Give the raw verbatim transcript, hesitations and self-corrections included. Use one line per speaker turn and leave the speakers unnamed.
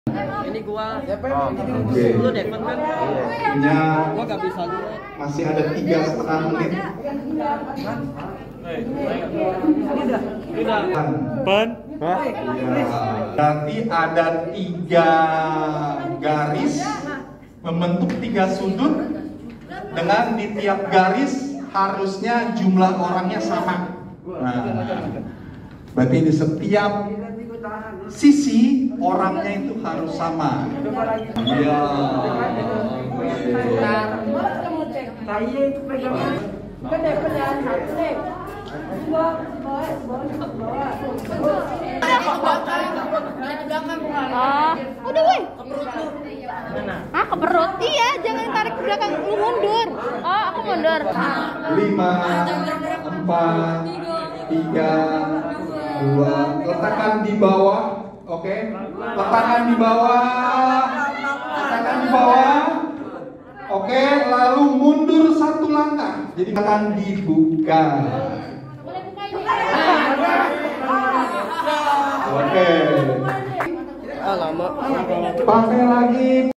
Ini gua.
Oh, oke.
Lu Devon kan?
Punya
Gua gak bisa lihat.
masih ada tiga setengah menit.
Ban.
Ya, berarti ada tiga garis membentuk tiga sudut dengan di tiap garis harusnya jumlah orangnya sama. Nah, berarti di setiap sisi orangnya itu harus sama. Iya.
Ah, udah woi. Ah, ke perut. Iya, jangan tarik ke belakang, lu mundur. Oh, aku mundur.
Lima, empat, tiga, dua. Letakkan di bawah, oke? Letakkan di bawah, letakkan di bawah. Oke, lalu mundur satu langkah. Jadi akan dibuka. Oke.
Ah, lama.
Pakai lagi.